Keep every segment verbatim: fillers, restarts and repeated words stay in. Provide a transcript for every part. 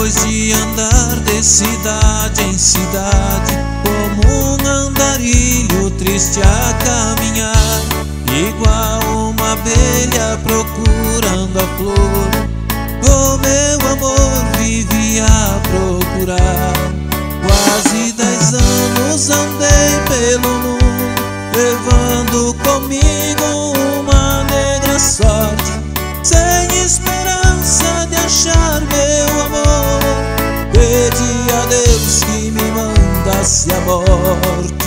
Depois de andar de cidade em cidade, como um andarilho triste a caminhar, igual uma abelha procurando a flor, o meu amor vivia a procurar. Quase dez anos andei pelo mundo, levando comigo uma negra sorte, sem esperança de achar meu amor. Pedi a Deus que me mandasse a morte.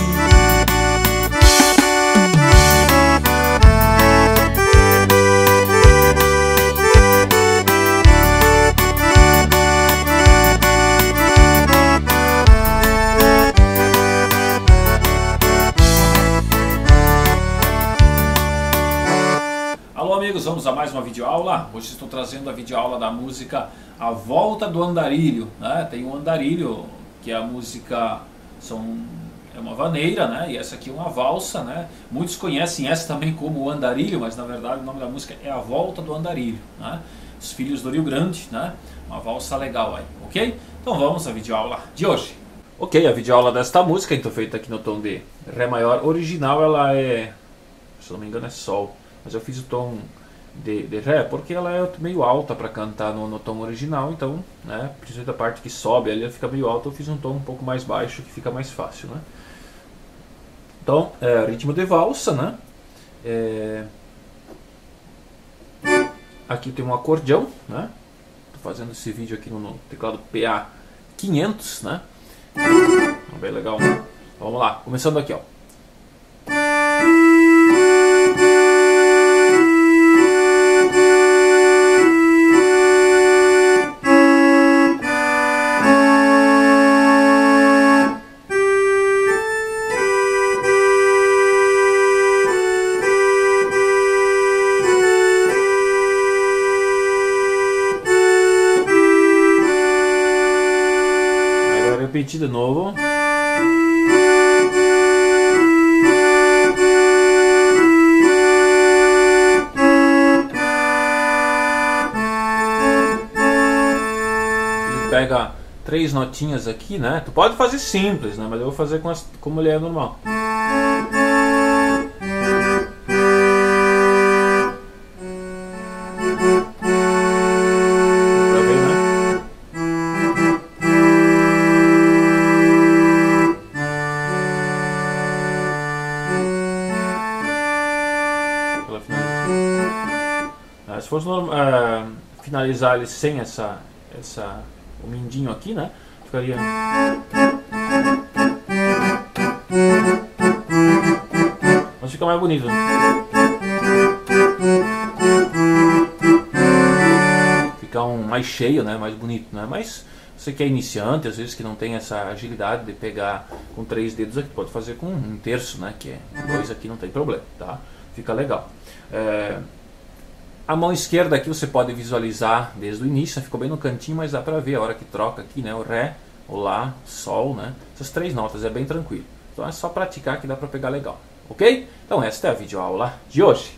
Alô amigos, vamos a mais uma videoaula. Hoje estou trazendo a videoaula da música A Volta do Andarilho, né? Tem o Andarilho, que é a música, são, é uma vaneira, né? E essa aqui é uma valsa, né? Muitos conhecem essa também como o Andarilho, mas na verdade o nome da música é A Volta do Andarilho, né? Os Filhos do Rio Grande, né? Uma valsa legal aí, ok? Então vamos à videoaula de hoje. Ok, a videoaula desta música, então feita aqui no tom de Ré maior original, ela é, se não me engano é Sol. Mas eu fiz o tom de, de Ré porque ela é meio alta para cantar no, no tom original, então, né, principalmente a parte que sobe ali, ela fica meio alta, eu fiz um tom um pouco mais baixo que fica mais fácil, né? Então, é, ritmo de valsa, né? É... Aqui tem um acordeão, né? Tô fazendo esse vídeo aqui no, no teclado P A quinhentos, né? Bem legal, né? Vamos lá, começando aqui, ó. Repetir de novo. Ele pega três notinhas aqui, né? Tu pode fazer simples, né? Mas eu vou fazer com as, como ele é normal. Se fosse uh, finalizar ele sem essa, essa, o mindinho aqui, né? Ficaria. Mas fica mais bonito. Fica um mais cheio, né? Mais bonito, né? Mas você que é iniciante, às vezes que não tem essa agilidade de pegar com três dedos aqui, pode fazer com um terço, né? Que é dois aqui, não tem problema, tá? Fica legal. É... A mão esquerda aqui você pode visualizar desde o início, ficou bem no cantinho, mas dá pra ver a hora que troca aqui, né? O Ré, o Lá, Sol, né? Essas três notas, é bem tranquilo. Então é só praticar que dá pra pegar legal, ok? Então esta é a videoaula de hoje.